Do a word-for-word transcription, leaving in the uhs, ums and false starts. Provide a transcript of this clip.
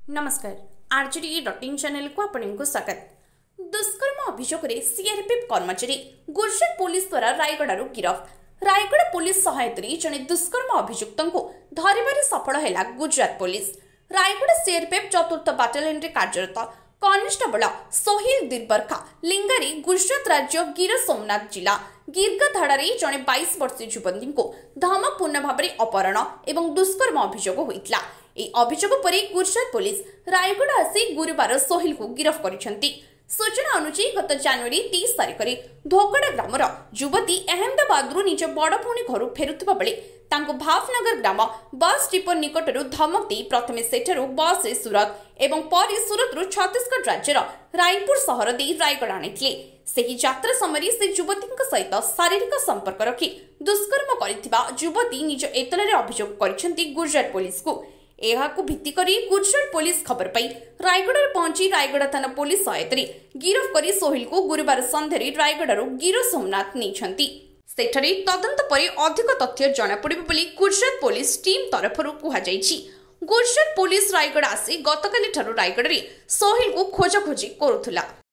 नमस्कार RJD dot in channel को आपको स्वागत। दुष्कर्म अभियोग में सीआरपीएफ कर्मचारी गुजरात पुलिस द्वारा रायगड़ गिरफ। रायगड़ पुलिस सहायता जड़े दुष्कर्म अभियुक्त को धरवे सफल है गुजरात पुलिस। रायगड़ सीआरपीएफ चतुर्थ बाटालियन में कार्यरत कनिष्ठबल सोहिल दिलबरखा लिंगारी गुजरात राज्य गिर सोमनाथ जिला गिरगाधाड़े जड़े बाईस वर्षीय युवती को धमकपूर्ण भाव में अपहरण और दुष्कर्म अभियोग होता। यह अभियोग पर गुजरात पुलिस रायगड़ आसी गुरुवार सोहिल को गिरफ्त कर। सूचना अनुसार गत जनवरी तीस तारिख में धोकड़ा ग्रामर युवती अहमदाबाद निज बड़ भौणी घर फेरुवा बेले भावनगर ग्राम बस डिपो निकटर धमक दे प्रथमे सेठारु बस रे सूरत एवं पर सूरत रु छत्तीसगढ़ राज्यर रायपुर सहर दे रायगड़ आनिथिले। सेही यात्रा समय से युवती सहित शारीरिक संपर्क रखी दुष्कर्म करिथिबा युवती निज एतलारे अभियोग करिसेंती गुजरात पुलिस को। एहाकु भित्ति करी गुजरात पुलिस खबर पाई रायगड़ पहुंची रायगड़ थाना पुलिस सहायता गिरफ करी सोहिल को गुरुवार संध्यारे रायगड़ गिर सोमनाथ नहीं सेठरे तदंत पर अधिक तथ्य जना पड़िबो बोली गुजरात पुलिस टीम तरफरु कुहा जायछि। गुजरात पुलिस रायगड़ आसी गतकाली ठारु रायगड़ रे सोहिल को खोजा खोजी करुथुला।